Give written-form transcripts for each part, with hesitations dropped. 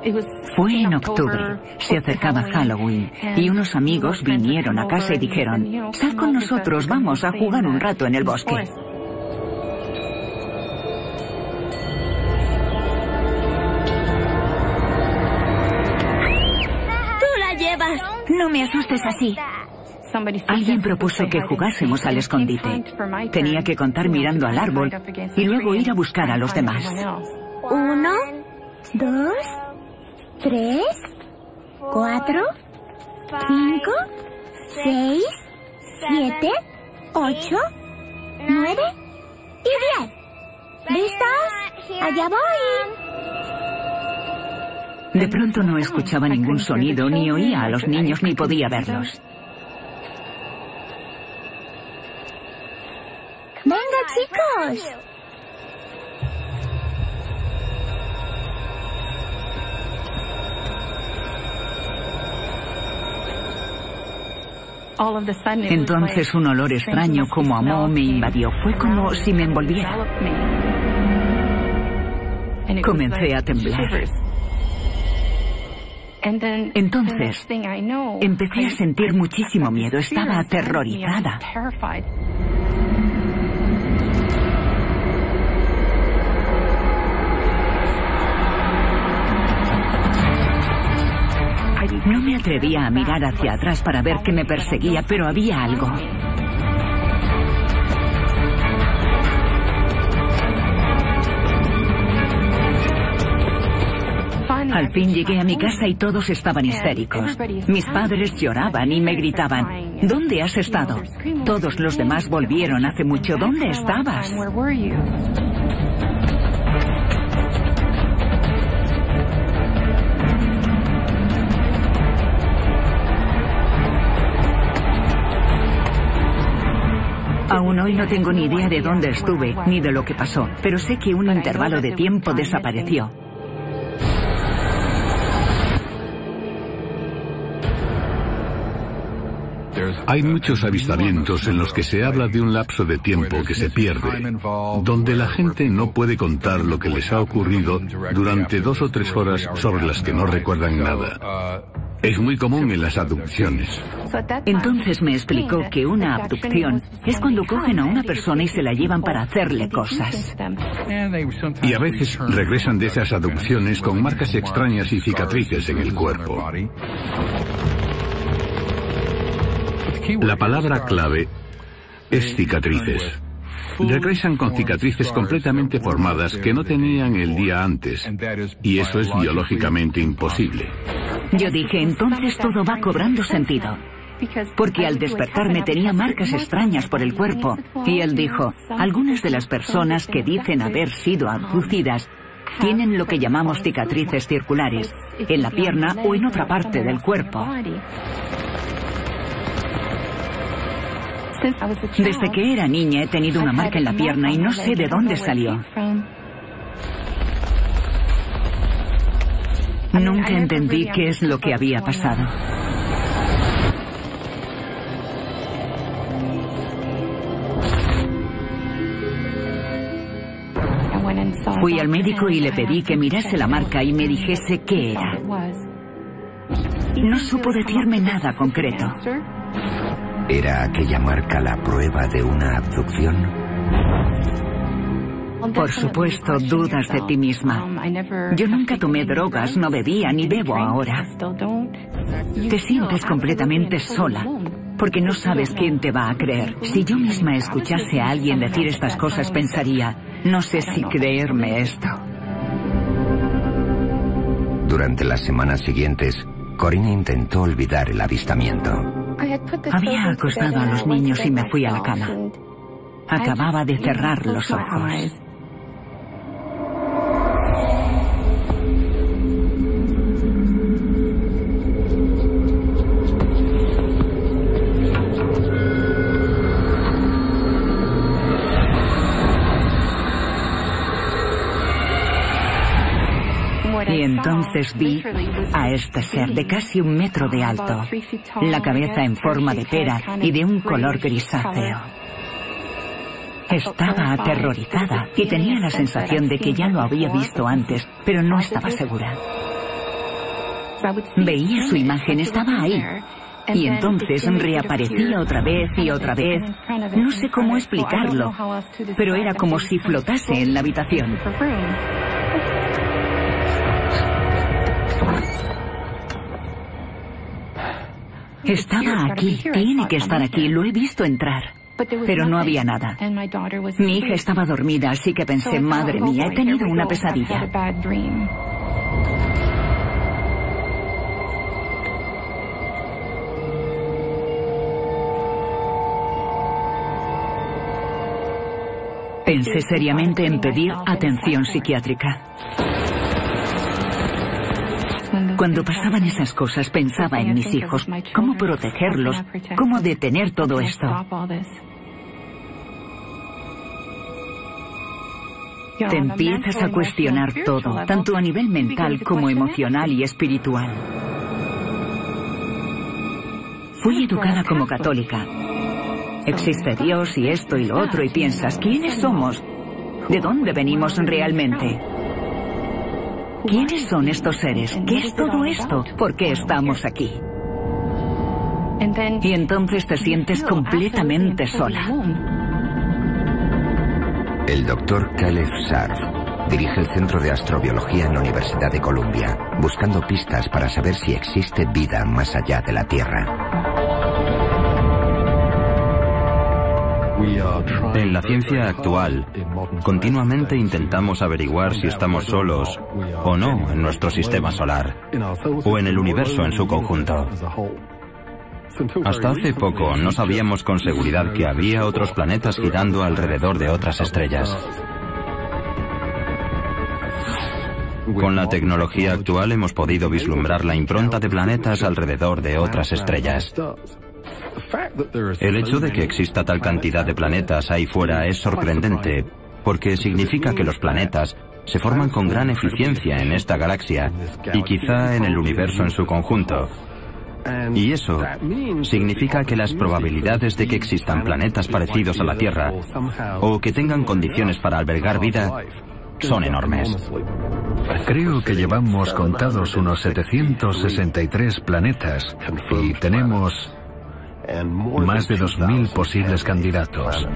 Fue en octubre, se acercaba Halloween, y unos amigos vinieron a casa y dijeron, «Sal con nosotros, vamos a jugar un rato en el bosque». ¡Tú la llevas! No me asustes así. Alguien propuso que jugásemos al escondite. Tenía que contar mirando al árbol y luego ir a buscar a los demás. 1, 2, 3, 4, 5, 6, 7, 8, 9 y 10. ¿Listos? ¡Allá voy! De pronto no escuchaba ningún sonido, ni oía a los niños, ni podía verlos. ¡Venga, chicos! Entonces un olor extraño como a moho me invadió. Fue como si me envolviera. Comencé a temblar. Entonces empecé a sentir muchísimo miedo. Estaba aterrorizada. No me atrevía a mirar hacia atrás para ver que me perseguía, pero había algo. Al fin llegué a mi casa y todos estaban histéricos. Mis padres lloraban y me gritaban, ¿dónde has estado? Todos los demás volvieron hace mucho. ¿Dónde estabas? Aún hoy no tengo ni idea de dónde estuve, ni de lo que pasó, pero sé que un intervalo de tiempo desapareció. Hay muchos avistamientos en los que se habla de un lapso de tiempo que se pierde, donde la gente no puede contar lo que les ha ocurrido durante 2 o 3 horas sobre las que no recuerdan nada. Es muy común en las abducciones. Entonces me explicó que una abducción es cuando cogen a una persona y se la llevan para hacerle cosas. Y a veces regresan de esas abducciones con marcas extrañas y cicatrices en el cuerpo. La palabra clave es cicatrices. Regresan con cicatrices completamente formadas que no tenían el día antes, y eso es biológicamente imposible. Yo dije, entonces todo va cobrando sentido, porque al despertarme tenía marcas extrañas por el cuerpo, y él dijo, algunas de las personas que dicen haber sido abducidas tienen lo que llamamos cicatrices circulares, en la pierna o en otra parte del cuerpo. Desde que era niña he tenido una marca en la pierna y no sé de dónde salió. Nunca entendí qué es lo que había pasado. Fui al médico y le pedí que mirase la marca y me dijese qué era. No supo decirme nada concreto. ¿Era aquella marca la prueba de una abducción? Por supuesto, dudas de ti misma. Yo nunca tomé drogas, no bebía ni bebo ahora. Te sientes completamente sola, porque no sabes quién te va a creer. Si yo misma escuchase a alguien decir estas cosas, pensaría, no sé si creerme esto. Durante las semanas siguientes, Corinne intentó olvidar el avistamiento. Había acostado a los niños y me fui a la cama. Acababa de cerrar los ojos. Y entonces vi a este ser de casi 1 metro de alto, la cabeza en forma de pera y de un color grisáceo. Estaba aterrorizada y tenía la sensación de que ya lo había visto antes, pero no estaba segura. Veía su imagen, estaba ahí. Y entonces reaparecía otra vez y otra vez. No sé cómo explicarlo, pero era como si flotase en la habitación. Estaba aquí, tiene que estar aquí, lo he visto entrar. Pero no había nada. Mi hija estaba dormida, así que pensé, madre mía, he tenido una pesadilla. Pensé seriamente en pedir atención psiquiátrica. Cuando pasaban esas cosas pensaba en mis hijos, cómo protegerlos, cómo detener todo esto. Te empiezas a cuestionar todo, tanto a nivel mental como emocional y espiritual. Fui educada como católica. Existe Dios y esto y lo otro y piensas, ¿quiénes somos? ¿De dónde venimos realmente? ¿Quiénes son estos seres? ¿Qué es todo esto? ¿Por qué estamos aquí? Y entonces te sientes completamente sola. El Dr. Caleb Scharf dirige el Centro de Astrobiología en la Universidad de Columbia, buscando pistas para saber si existe vida más allá de la Tierra. En la ciencia actual, continuamente intentamos averiguar si estamos solos o no en nuestro sistema solar, o en el universo en su conjunto. Hasta hace poco no sabíamos con seguridad que había otros planetas girando alrededor de otras estrellas. Con la tecnología actual hemos podido vislumbrar la impronta de planetas alrededor de otras estrellas. El hecho de que exista tal cantidad de planetas ahí fuera es sorprendente, porque significa que los planetas se forman con gran eficiencia en esta galaxia y quizá en el universo en su conjunto. Y eso significa que las probabilidades de que existan planetas parecidos a la Tierra o que tengan condiciones para albergar vida son enormes. Creo que llevamos contados unos 763 planetas y tenemos más de 2000 posibles candidatos.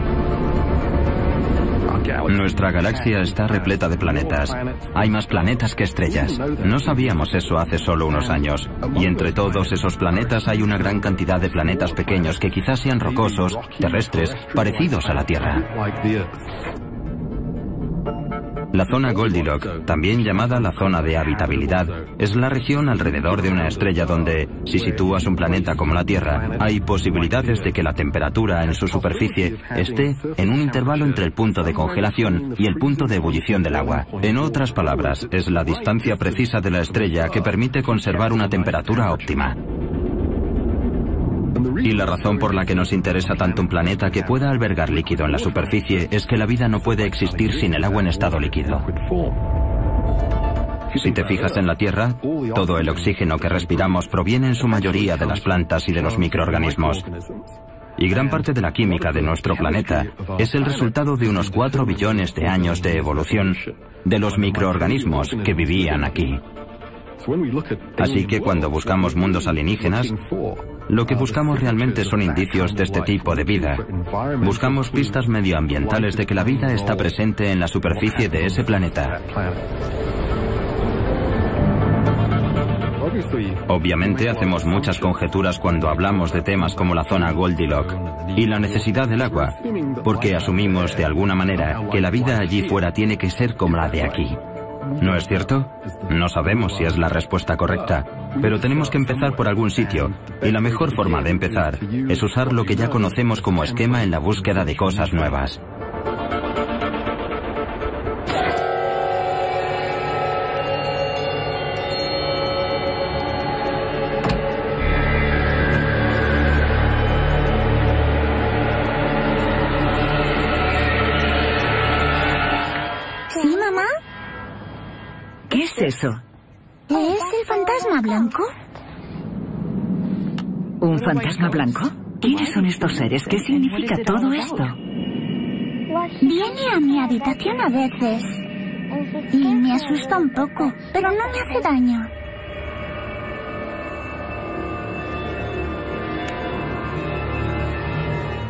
Nuestra galaxia está repleta de planetas. Hay más planetas que estrellas. No sabíamos eso hace solo unos años. Y entre todos esos planetas hay una gran cantidad de planetas pequeños que quizás sean rocosos, terrestres, parecidos a la Tierra. La zona Goldilocks, también llamada la zona de habitabilidad, es la región alrededor de una estrella donde, si sitúas un planeta como la Tierra, hay posibilidades de que la temperatura en su superficie esté en un intervalo entre el punto de congelación y el punto de ebullición del agua. En otras palabras, es la distancia precisa de la estrella que permite conservar una temperatura óptima. Y la razón por la que nos interesa tanto un planeta que pueda albergar líquido en la superficie es que la vida no puede existir sin el agua en estado líquido. Si te fijas en la Tierra, todo el oxígeno que respiramos proviene en su mayoría de las plantas y de los microorganismos. Y gran parte de la química de nuestro planeta es el resultado de unos 4 billones de años de evolución de los microorganismos que vivían aquí. Así que cuando buscamos mundos alienígenas, lo que buscamos realmente son indicios de este tipo de vida. Buscamos pistas medioambientales de que la vida está presente en la superficie de ese planeta. Obviamente hacemos muchas conjeturas cuando hablamos de temas como la zona Goldilocks y la necesidad del agua, porque asumimos de alguna manera que la vida allí fuera tiene que ser como la de aquí. ¿No es cierto? No sabemos si es la respuesta correcta, pero tenemos que empezar por algún sitio, y la mejor forma de empezar es usar lo que ya conocemos como esquema en la búsqueda de cosas nuevas. ¿Qué es eso? ¿Es el fantasma blanco? ¿Un fantasma blanco? ¿Quiénes son estos seres? ¿Qué significa todo esto? Viene a mi habitación a veces y me asusta un poco, pero no me hace daño.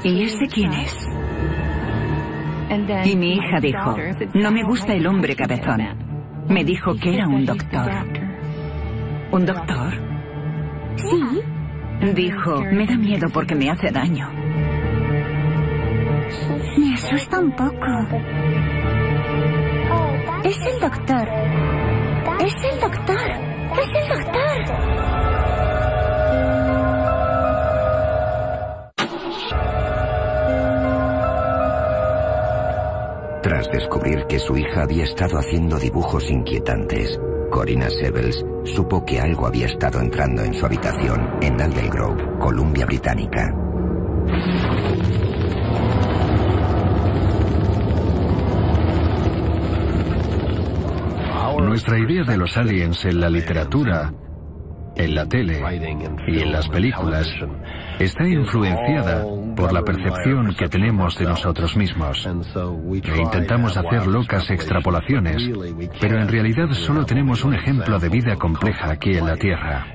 ¿Y ese quién es? Y mi hija dijo, no me gusta el hombre cabezón. Me dijo que era un doctor. ¿Un doctor? Sí. Dijo, me da miedo porque me hace daño. Me asusta un poco. Es el doctor. Es el doctor. Es el doctor. Tras descubrir que su hija había estado haciendo dibujos inquietantes, Corinna Seibels supo que algo había estado entrando en su habitación en Aldergrove, Columbia Británica. Nuestra idea de los aliens en la literatura, en la tele y en las películas está influenciada por la percepción que tenemos de nosotros mismos. E intentamos hacer locas extrapolaciones, pero en realidad solo tenemos un ejemplo de vida compleja aquí en la Tierra.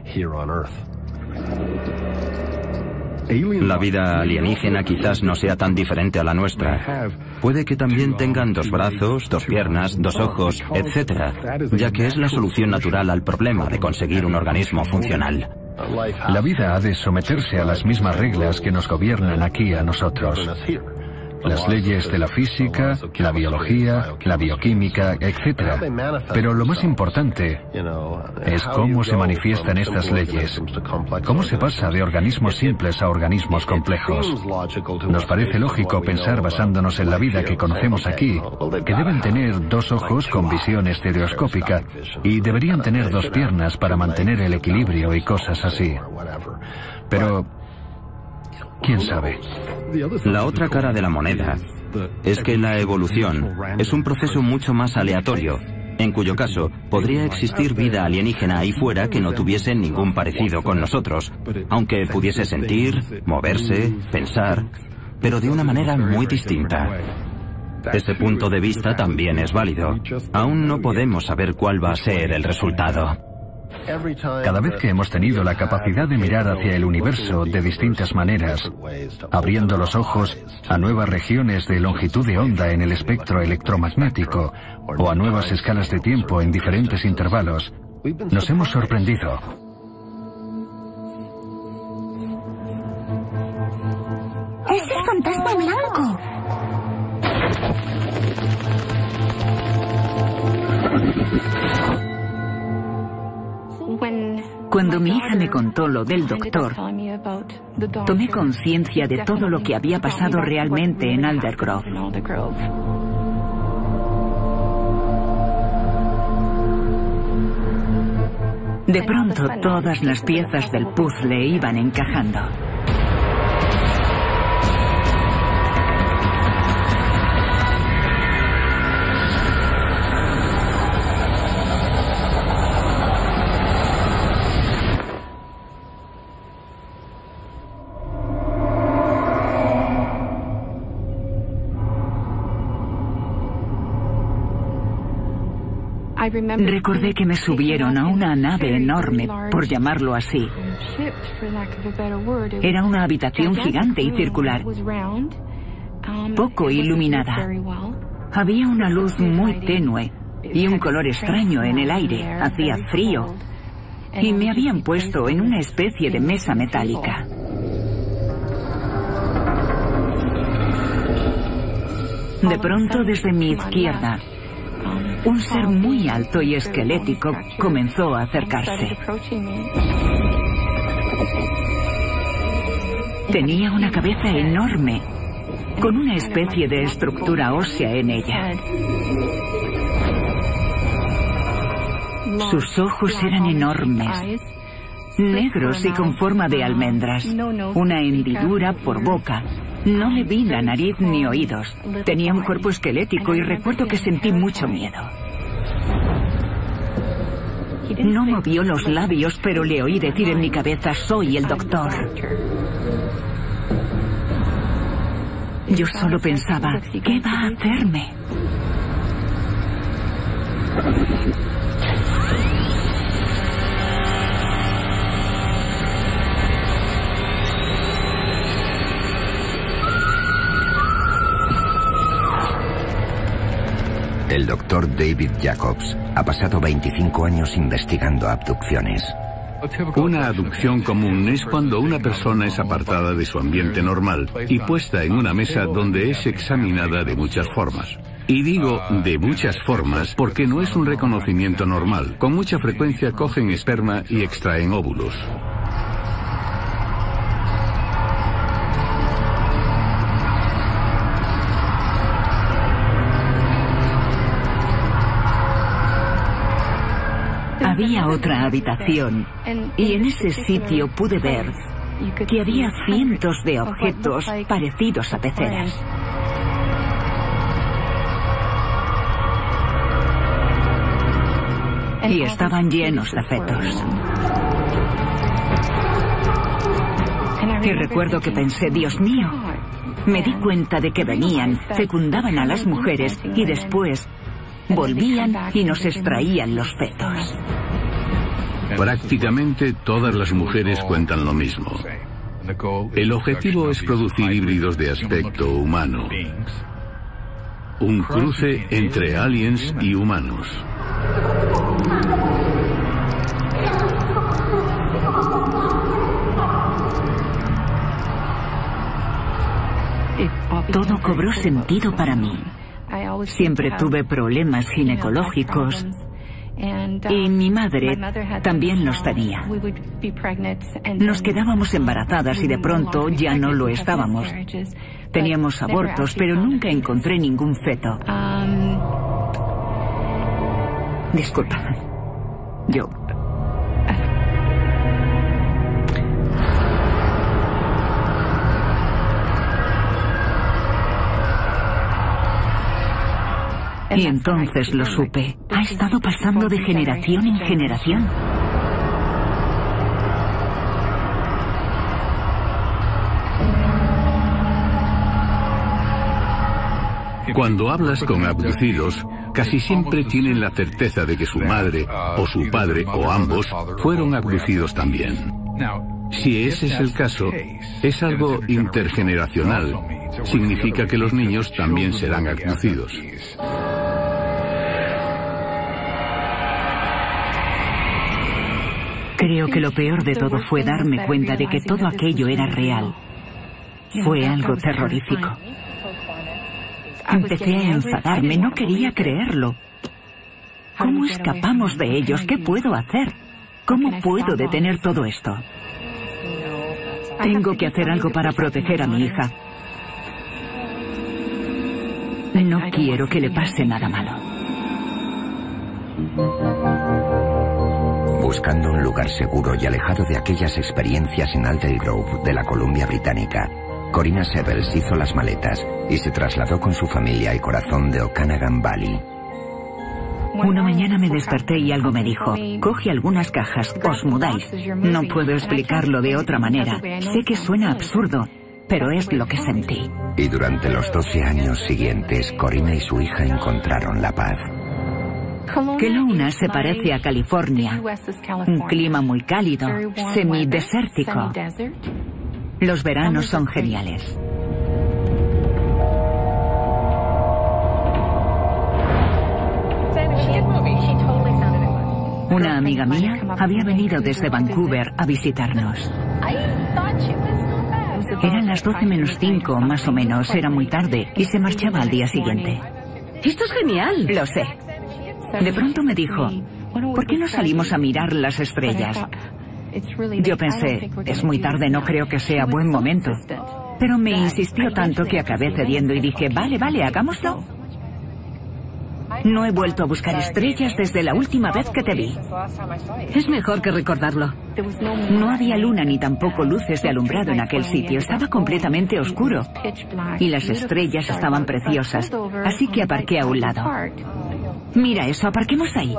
La vida alienígena quizás no sea tan diferente a la nuestra. Puede que también tengan 2 brazos, 2 piernas, 2 ojos, etc., ya que es la solución natural al problema de conseguir un organismo funcional. La vida ha de someterse a las mismas reglas que nos gobiernan aquí a nosotros. Las leyes de la física, la biología, la bioquímica, etc. Pero lo más importante es cómo se manifiestan estas leyes, cómo se pasa de organismos simples a organismos complejos. Nos parece lógico pensar, basándonos en la vida que conocemos aquí, que deben tener 2 ojos con visión estereoscópica y deberían tener 2 piernas para mantener el equilibrio y cosas así. Pero ¿quién sabe? La otra cara de la moneda es que la evolución es un proceso mucho más aleatorio, en cuyo caso podría existir vida alienígena ahí fuera que no tuviese ningún parecido con nosotros, aunque pudiese sentir, moverse, pensar, pero de una manera muy distinta. Ese punto de vista también es válido. Aún no podemos saber cuál va a ser el resultado. Cada vez que hemos tenido la capacidad de mirar hacia el universo de distintas maneras, abriendo los ojos a nuevas regiones de longitud de onda en el espectro electromagnético o a nuevas escalas de tiempo en diferentes intervalos, nos hemos sorprendido. ¡Es el fantasma blanco! Cuando mi hija me contó lo del doctor, tomé conciencia de todo lo que había pasado realmente en Aldergrove. De pronto, todas las piezas del puzzle iban encajando. Recordé que me subieron a una nave enorme, por llamarlo así. Era una habitación gigante y circular, poco iluminada. Había una luz muy tenue y un color extraño en el aire. Hacía frío y me habían puesto en una especie de mesa metálica. De pronto, desde mi izquierda, un ser muy alto y esquelético comenzó a acercarse. Tenía una cabeza enorme, con una especie de estructura ósea en ella. Sus ojos eran enormes, negros y con forma de almendras, una hendidura por boca. No le vi la nariz ni oídos. Tenía un cuerpo esquelético y recuerdo que sentí mucho miedo. No movió los labios, pero le oí decir en mi cabeza: soy el doctor. Yo solo pensaba: ¿qué va a hacerme? doctor David Jacobs ha pasado 25 años investigando abducciones. Una abducción común es cuando una persona es apartada de su ambiente normal y puesta en una mesa donde es examinada de muchas formas. Y digo de muchas formas porque no es un reconocimiento normal. Con mucha frecuencia cogen esperma y extraen óvulos. Había otra habitación y en ese sitio pude ver que había cientos de objetos parecidos a peceras. Y estaban llenos de fetos. Y recuerdo que pensé, Dios mío, me di cuenta de que venían, fecundaban a las mujeres y después volvían y nos extraían los fetos. Prácticamente todas las mujeres cuentan lo mismo. El objetivo es producir híbridos de aspecto humano. Un cruce entre aliens y humanos. Todo cobró sentido para mí. Siempre tuve problemas ginecológicos y mi madre también los tenía. Nos quedábamos embarazadas y de pronto ya no lo estábamos. Teníamos abortos, pero nunca encontré ningún feto. Disculpa. Yo... Y entonces lo supe. Ha estado pasando de generación en generación. Cuando hablas con abducidos, casi siempre tienen la certeza de que su madre, o su padre, o ambos, fueron abducidos también. Si ese es el caso, es algo intergeneracional. Significa que los niños también serán abducidos. Creo que lo peor de todo fue darme cuenta de que todo aquello era real. Fue algo terrorífico. Empecé a enfadarme, no quería creerlo. ¿Cómo escapamos de ellos? ¿Qué puedo hacer? ¿Cómo puedo detener todo esto? Tengo que hacer algo para proteger a mi hija. No quiero que le pase nada malo. Buscando un lugar seguro y alejado de aquellas experiencias en Aldel Grove de la Columbia Británica, Corinna Severls hizo las maletas y se trasladó con su familia al corazón de Okanagan Valley. Una mañana me desperté y algo me dijo, coge algunas cajas, os mudáis. No puedo explicarlo de otra manera. Sé que suena absurdo, pero es lo que sentí. Y durante los 12 años siguientes, Corinna y su hija encontraron la paz. Kelowna se parece a California. Un clima muy cálido, semidesértico. Los veranos son geniales. Una amiga mía había venido desde Vancouver a visitarnos. Eran las 12 menos 5, más o menos, era muy tarde, y se marchaba al día siguiente. ¡Esto es genial! Lo sé. De pronto me dijo, ¿por qué no salimos a mirar las estrellas? Yo pensé, es muy tarde, no creo que sea buen momento. Pero me insistió tanto que acabé cediendo y dije, vale, hagámoslo. No he vuelto a buscar estrellas desde la última vez que te vi. Es mejor que recordarlo. No había luna ni tampoco luces de alumbrado en aquel sitio. Estaba completamente oscuro. Y las estrellas estaban preciosas. Así que aparqué a un lado. Mira eso, aparquemos ahí.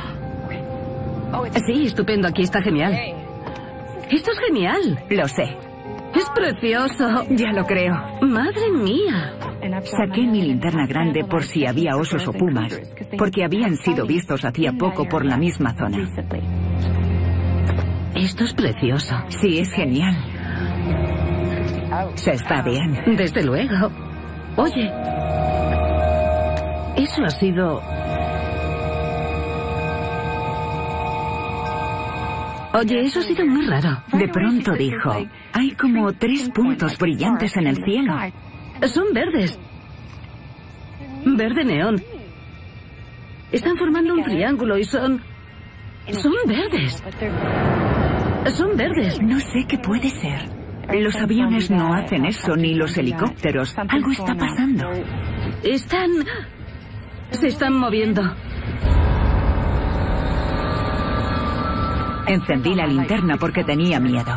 Sí, estupendo, aquí está genial. Esto es genial. Lo sé. Es precioso. Ya lo creo. Madre mía. Saqué mi linterna grande por si había osos o pumas, porque habían sido vistos hacía poco por la misma zona. Esto es precioso. Sí, es genial. Se está bien. Desde luego. Oye, eso ha sido Oye, eso ha sido muy raro. De pronto dijo, hay como 3 puntos brillantes en el cielo. Son verdes. Verde neón. Están formando un triángulo y son verdes. Son verdes. No sé qué puede ser. Los aviones no hacen eso, ni los helicópteros. Algo está pasando. Se están moviendo. Encendí la linterna porque tenía miedo.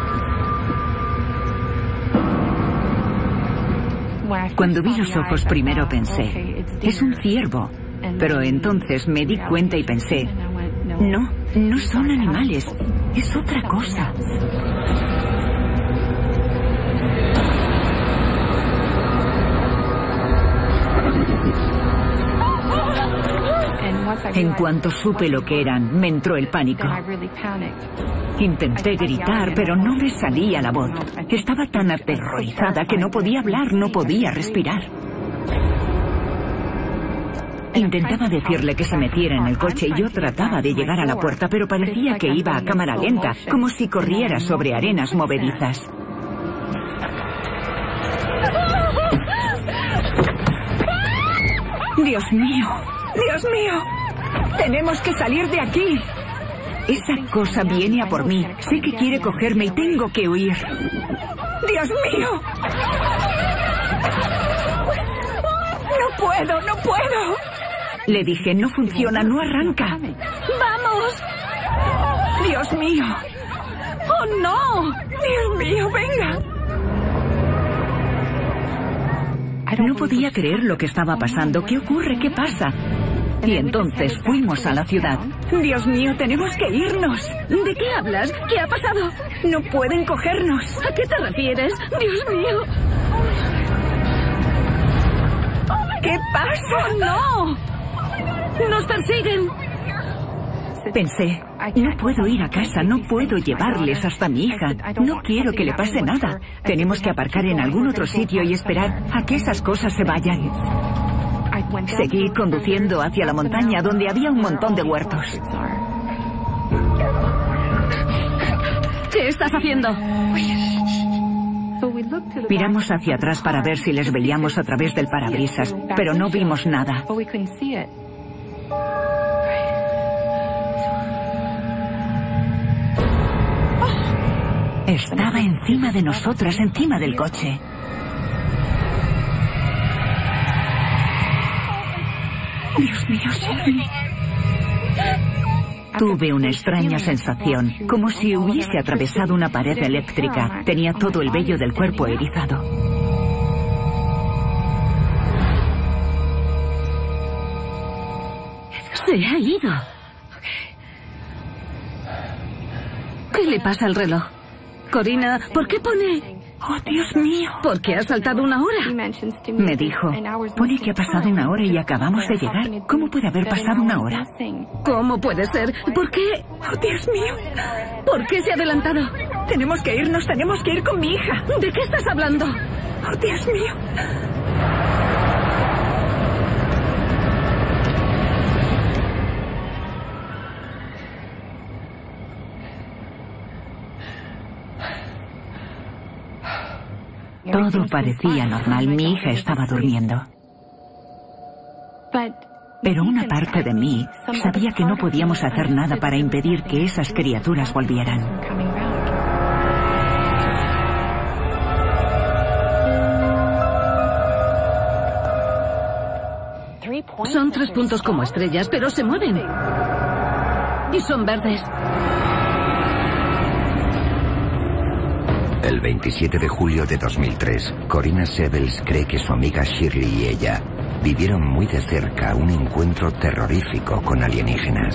Cuando vi los ojos primero pensé, es un ciervo. Pero entonces me di cuenta y pensé, no son animales, es otra cosa. En cuanto supe lo que eran, me entró el pánico. Intenté gritar, pero no me salía la voz. Estaba tan aterrorizada que no podía hablar, no podía respirar. Intentaba decirle que se metiera en el coche y yo trataba de llegar a la puerta, pero parecía que iba a cámara lenta, como si corriera sobre arenas movedizas. ¡Dios mío! ¡Dios mío! ¡Tenemos que salir de aquí! Esa cosa viene a por mí. Sé que quiere cogerme y tengo que huir. ¡Dios mío! ¡No puedo! ¡No puedo! Le dije, no funciona, no arranca. ¡Vamos! ¡Dios mío! ¡Oh, no! ¡Dios mío, venga! No podía creer lo que estaba pasando. ¿Qué ocurre? ¿Qué pasa? Y entonces fuimos a la ciudad. Dios mío, tenemos que irnos. ¿De qué hablas? ¿Qué ha pasado? No pueden cogernos. ¿A qué te refieres? Dios mío. ¿Qué pasa? ¡Oh, no! ¡Nos persiguen! Pensé, no puedo ir a casa, no puedo llevarles hasta mi hija. No quiero que le pase nada. Tenemos que aparcar en algún otro sitio y esperar a que esas cosas se vayan. Seguí conduciendo hacia la montaña donde había un montón de huertos. ¿Qué estás haciendo? Miramos hacia atrás para ver si les veíamos a través del parabrisas, pero no vimos nada. Estaba encima de nosotras, encima del coche. Dios mío, Shirley. Tuve una extraña sensación, como si hubiese atravesado una pared eléctrica. Tenía todo el vello del cuerpo erizado. Se ha ido. ¿Qué le pasa al reloj? Corina, ¿por qué pone...? ¡Oh, Dios mío! ¿Por qué ha saltado una hora? Me dijo, pone que ha pasado una hora y acabamos de llegar. ¿Cómo puede haber pasado una hora? ¿Cómo puede ser? ¿Por qué? ¡Oh, Dios mío! ¿Por qué se ha adelantado? Tenemos que irnos, tenemos que ir con mi hija. ¿De qué estás hablando? ¡Oh, Dios mío! Todo parecía normal. Mi hija estaba durmiendo. Pero una parte de mí sabía que no podíamos hacer nada para impedir que esas criaturas volvieran. Son 3 puntos como estrellas, pero se mueven. Y son verdes. El 27 de julio de 2003, Corina Sebels cree que su amiga Shirley y ella vivieron muy de cerca un encuentro terrorífico con alienígenas.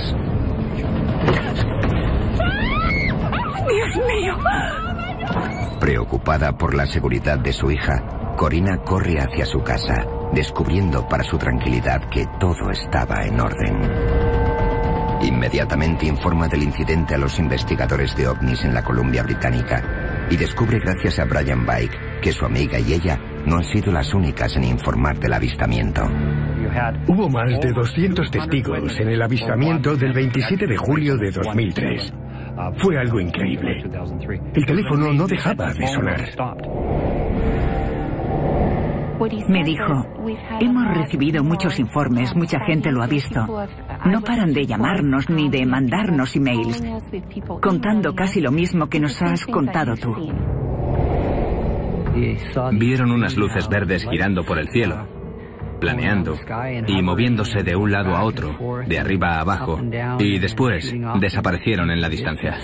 ¡Dios mío! Preocupada por la seguridad de su hija, Corina corre hacia su casa, descubriendo para su tranquilidad que todo estaba en orden. Inmediatamente informa del incidente a los investigadores de ovnis en la Columbia Británica y descubre gracias a Brian Bike que su amiga y ella no han sido las únicas en informar del avistamiento. Hubo más de 200 testigos en el avistamiento del 27 de julio de 2003. Fue algo increíble. El teléfono no dejaba de sonar. Me dijo, hemos recibido muchos informes, mucha gente lo ha visto. No paran de llamarnos ni de mandarnos emails, contando casi lo mismo que nos has contado tú. Vieron unas luces verdes girando por el cielo, planeando y moviéndose de un lado a otro, de arriba a abajo, y después desaparecieron en la distancia.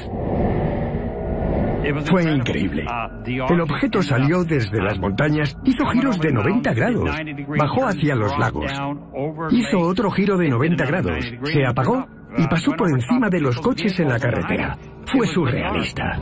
Fue increíble. El objeto salió desde las montañas, hizo giros de 90 grados, bajó hacia los lagos, hizo otro giro de 90 grados, se apagó y pasó por encima de los coches en la carretera. Fue surrealista.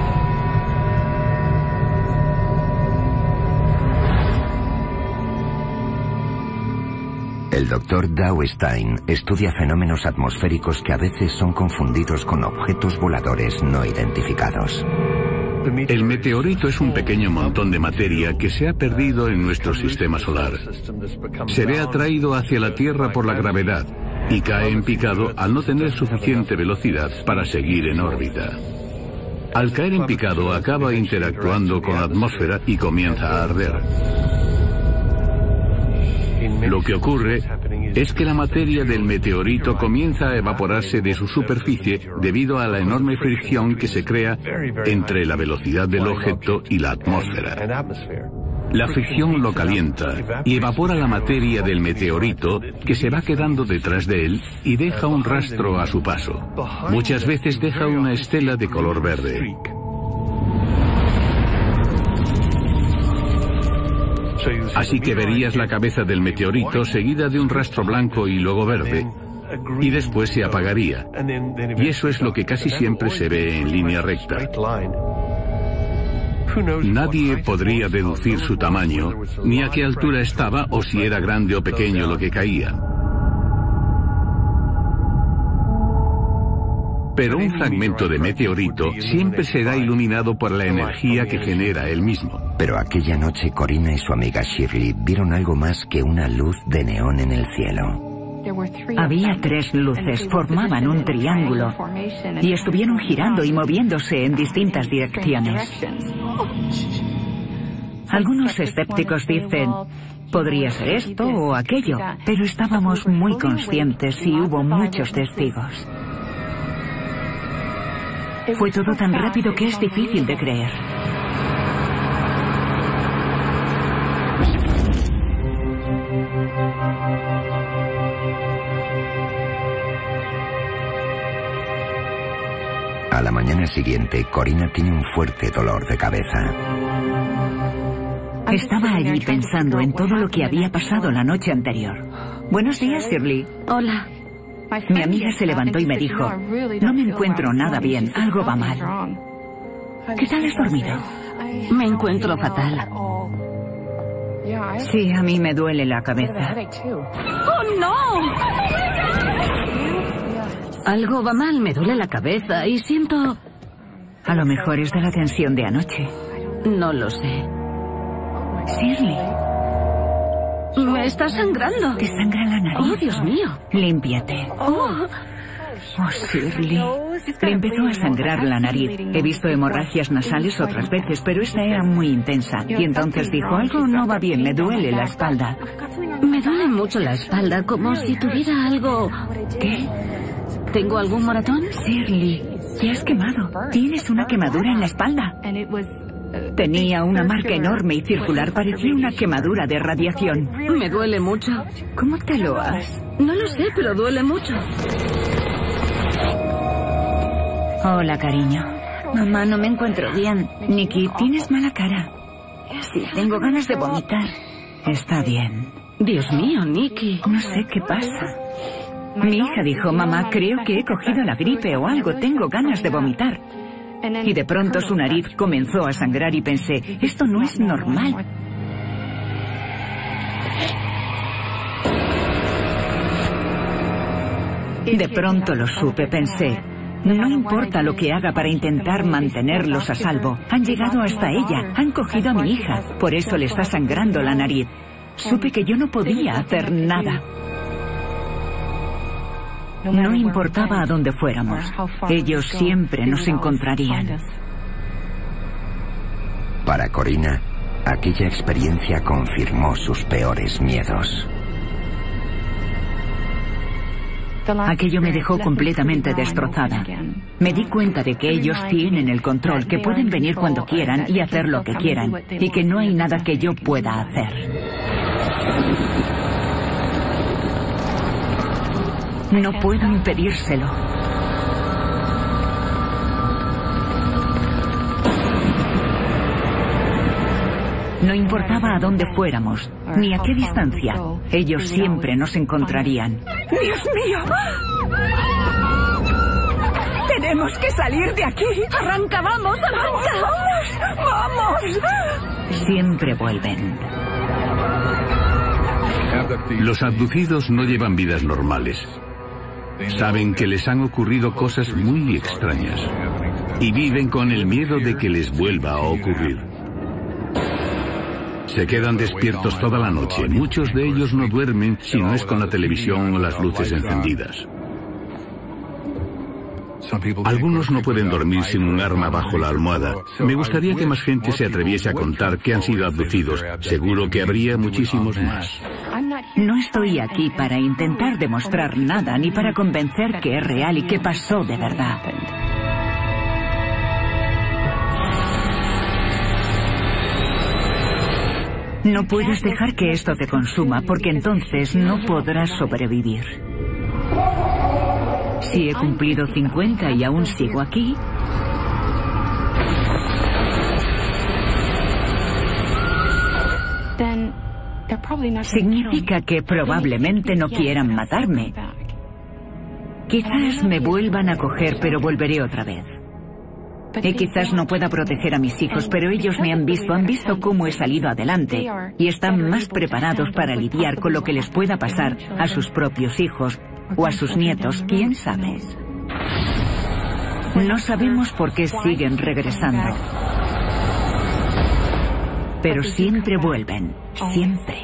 El Dr. Dow Stein estudia fenómenos atmosféricos que a veces son confundidos con objetos voladores no identificados. El meteorito es un pequeño montón de materia que se ha perdido en nuestro sistema solar. Se ve atraído hacia la Tierra por la gravedad y cae en picado al no tener suficiente velocidad para seguir en órbita. Al caer en picado acaba interactuando con la atmósfera y comienza a arder. Lo que ocurre es que la materia del meteorito comienza a evaporarse de su superficie debido a la enorme fricción que se crea entre la velocidad del objeto y la atmósfera. La fricción lo calienta y evapora la materia del meteorito, que se va quedando detrás de él y deja un rastro a su paso. Muchas veces deja una estela de color verde. Así que verías la cabeza del meteorito seguida de un rastro blanco y luego verde, y después se apagaría. Y eso es lo que casi siempre se ve en línea recta. Nadie podría deducir su tamaño, ni a qué altura estaba o si era grande o pequeño lo que caía. Pero un fragmento de meteorito siempre será iluminado por la energía que genera él mismo. Pero aquella noche Corina y su amiga Shirley vieron algo más que una luz de neón en el cielo. Había 3 luces, formaban un triángulo y estuvieron girando y moviéndose en distintas direcciones. Algunos escépticos dicen, podría ser esto o aquello, pero estábamos muy conscientes y hubo muchos testigos. Fue todo tan rápido que es difícil de creer. A la mañana siguiente, Corina tiene un fuerte dolor de cabeza. Estaba allí pensando en todo lo que había pasado la noche anterior. Buenos días, Shirley. Hola. Mi amiga se levantó y me dijo, no me encuentro nada bien, algo va mal. ¿Qué tal has dormido? Me encuentro fatal. Sí, a mí me duele la cabeza. ¡Oh, no! Algo va mal, me duele la cabeza y siento... A lo mejor es de la tensión de anoche. No lo sé. Shirley. Me está sangrando. ¿Te sangra la nariz? Oh, Dios mío. Límpiate. Oh, Shirley. Le empezó a sangrar la nariz. He visto hemorragias nasales otras veces, pero esta era muy intensa. Y entonces dijo, algo no va bien, me duele la espalda. Me duele mucho la espalda, como si tuviera algo... ¿Qué? ¿Tengo algún moratón? Shirley, te has quemado. Tienes una quemadura en la espalda. Tenía una marca enorme y circular, parecía una quemadura de radiación. Me duele mucho. ¿Cómo te lo has? No lo sé, pero duele mucho. Hola, cariño. Mamá, no me encuentro bien. Nikki, tienes mala cara. Sí, tengo ganas de vomitar. Está bien. Dios mío, Nikki. No sé qué pasa. Mi hija dijo, mamá, creo que he cogido la gripe o algo, tengo ganas de vomitar. Y de pronto su nariz comenzó a sangrar y pensé, esto no es normal. De pronto lo supe, pensé, no importa lo que haga para intentar mantenerlos a salvo. Han llegado hasta ella, han cogido a mi hija, por eso le está sangrando la nariz. Supe que yo no podía hacer nada. No importaba a dónde fuéramos, ellos siempre nos encontrarían. Para Corina, aquella experiencia confirmó sus peores miedos. Aquello me dejó completamente destrozada. Me di cuenta de que ellos tienen el control, que pueden venir cuando quieran y hacer lo que quieran, y que no hay nada que yo pueda hacer. No puedo impedírselo. No importaba a dónde fuéramos, ni a qué distancia, ellos siempre nos encontrarían. ¡Dios mío! ¡Tenemos que salir de aquí! ¡Arranca, vamos, arranca! ¡Vamos! Siempre vuelven. Los abducidos no llevan vidas normales. Saben que les han ocurrido cosas muy extrañas y viven con el miedo de que les vuelva a ocurrir. Se quedan despiertos toda la noche. Muchos de ellos no duermen si no es con la televisión o las luces encendidas. Algunos no pueden dormir sin un arma bajo la almohada. Me gustaría que más gente se atreviese a contar que han sido abducidos. Seguro que habría muchísimos más. No estoy aquí para intentar demostrar nada, ni para convencer que es real y que pasó de verdad. No puedes dejar que esto te consuma, porque entonces no podrás sobrevivir. Si he cumplido 50 y aún sigo aquí, significa que probablemente no quieran matarme. Quizás me vuelvan a coger, pero volveré otra vez. Y quizás no pueda proteger a mis hijos, pero ellos me han visto cómo he salido adelante y están más preparados para lidiar con lo que les pueda pasar a sus propios hijos o a sus nietos, quién sabe. No sabemos por qué siguen regresando, pero siempre vuelven, siempre.